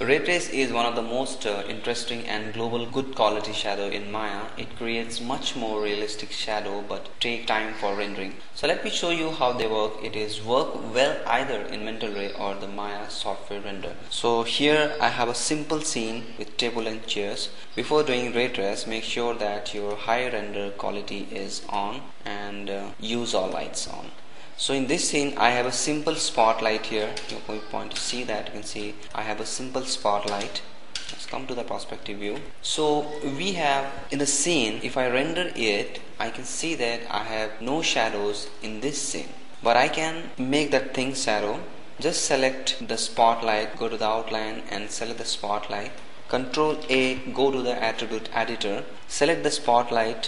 Ray trace is one of the most interesting and global good quality shadow in Maya. It creates much more realistic shadow but take time for rendering. So let me show you how they work. It is work well either in Mental Ray or the Maya software render. So here I have a simple scene with table and chairs. Before doing ray trace, make sure that your high render quality is on and use all lights on. So in this scene I have a simple spotlight here. You point to see that, you can see I have a simple spotlight. Let's come to the perspective view. So we have in the scene, if I render it, I can see that I have no shadows in this scene, but I can make that thing shadow. Just select the spotlight, go to the outline and select the spotlight. Control A, go to the attribute editor, select the spotlight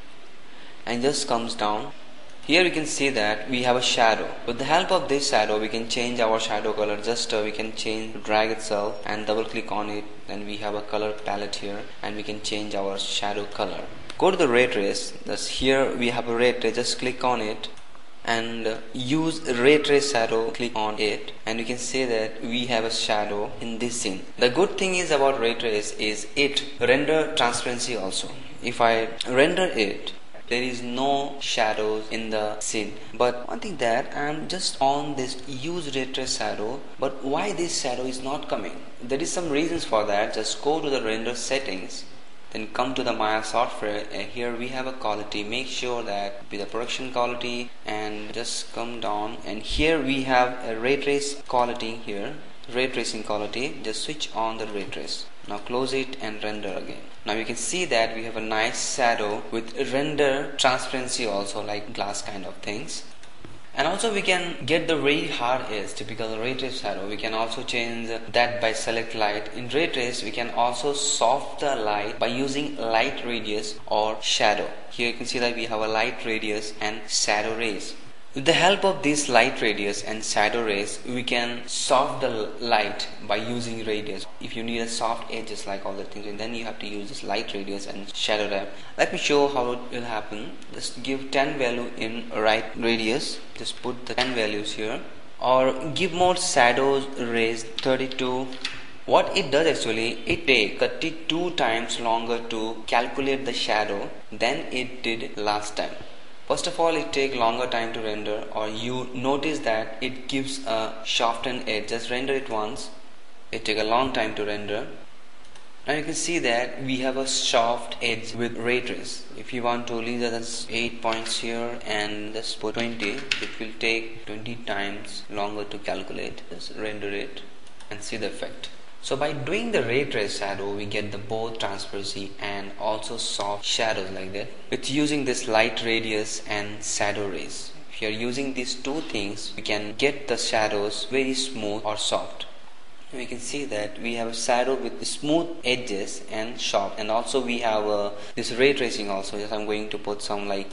and just comes down. Here we can see that we have a shadow. With the help of this shadow we can change our shadow color. Just we can drag itself and double click on it. Then we have a color palette here and we can change our shadow color. Go to the ray trace. Thus here we have a ray trace. Just click on it and use ray trace shadow. Click on it and you can see that we have a shadow in this scene. The good thing is about ray trace is it render transparency also. If I render it, there is no shadows in the scene. But one thing that I'm just on this use ray trace shadow, but why this shadow is not coming? There is some reasons for that. Just go to the render settings, then come to the Maya software and here we have a quality. Make sure that with the production quality and just come down and here we have a ray trace quality here. Ray tracing quality, just switch on the ray trace. Now close it and render again. Now you can see that we have a nice shadow with render transparency also, like glass kind of things. And also we can get the very hard edge, typical ray trace shadow. We can also change that by select light. In ray trace we can also soft the light by using light radius or shadow. Here you can see that we have a light radius and shadow rays. With the help of this light radius and shadow rays, we can soft the light by using radius. If you need a soft edges like all the things, and then you have to use this light radius and shadow ray. Let me show how it will happen. Just give 10 value in right radius. Just put the 10 values here. Or give more shadows rays 32. What it does actually, it takes 32 times longer to calculate the shadow than it did last time. First of all, it takes longer time to render, or you notice that it gives a softened edge. Just render it once. It takes a long time to render. Now you can see that we have a soft edge with ray trace. If you want to leave that as 8 points here and just put 20, it will take 20 times longer to calculate. Just render it and see the effect. So by doing the ray trace shadow, we get the both transparency and also soft shadows like that. With using this light radius and shadow rays. If you are using these two things, we can get the shadows very smooth or soft. We can see that we have a shadow with smooth edges and soft, and also we have this ray tracing also. Yes, I'm going to put some like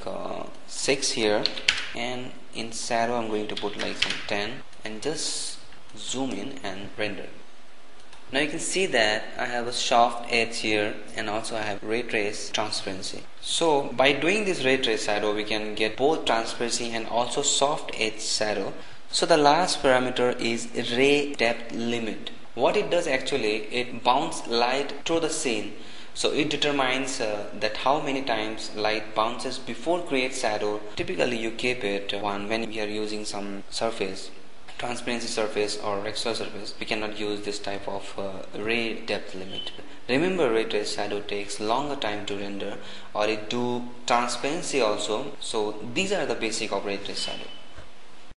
6 here, and in shadow I'm going to put like some 10 and just zoom in and render. Now you can see that I have a soft edge here and also I have ray trace transparency. So by doing this ray trace shadow, we can get both transparency and also soft edge shadow. So the last parameter is ray depth limit. What it does actually, it bounces light through the scene. So it determines that how many times light bounces before create shadow. Typically you keep it 1 when we are using some surface, transparency surface or extra surface. We cannot use this type of ray depth limit. Remember, ray trace shadow takes longer time to render, or it do transparency also. So these are the basic of ray trace shadow.